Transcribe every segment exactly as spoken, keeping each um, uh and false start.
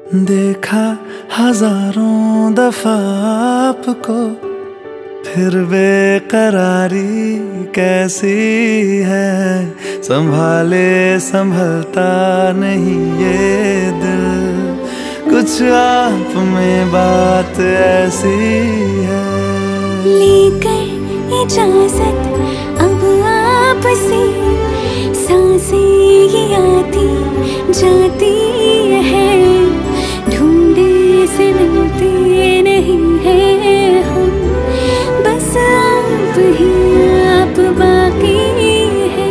देखा हजारों दफा आपको, फिर बेकरारी कैसी है। संभाले संभलता नहीं ये दिल, कुछ आप में बात ऐसी है। लेकर इजाजत अब आपसे, सांसें ये आती जाती है। ढूंढे से मिलते नहीं है हम, बस आप ही आप बाकी है।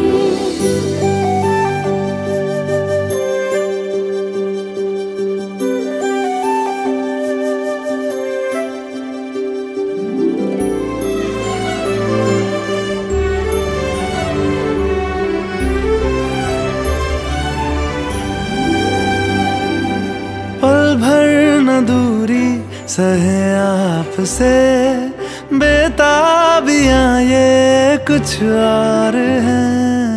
पल भर न दूरी सहे आपसे, बेताबियां ये कुछ और हैं।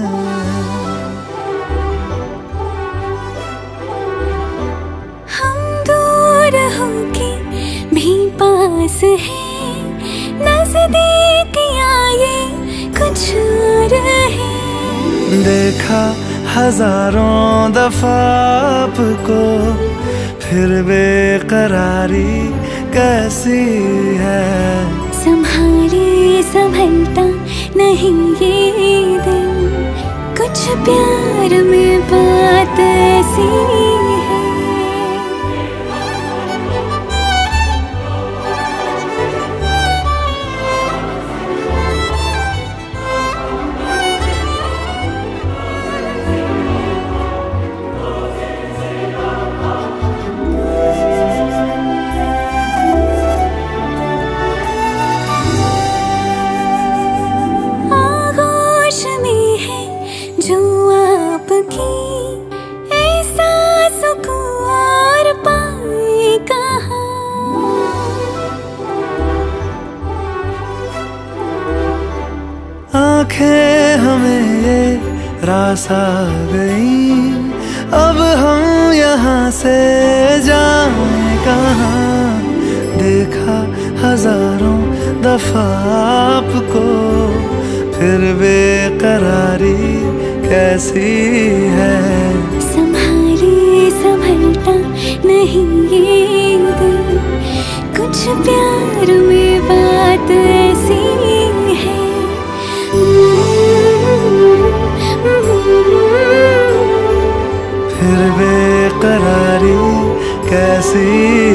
हम दूर होके भी पास हैं, नजदीकियां ये कुछ और हैं। देखा हजारों दफा आपको, फिर बेकरारी कैसी है। संभाले संभलता नहीं ये दिल, कुछ प्यार में बात ऐसी है। जो आपकी ऐसा सुकून और पाए कहाँ। आंखें हमें ये रास आ गई, अब हम यहाँ से जाएं कहाँ। देखा हजारों दफा आपको, फिर बेकरारी कैसी है। संभाले संभलता नहीं ये दिल, कुछ प्यार में बात ऐसी है। फिर बेकरारी कैसी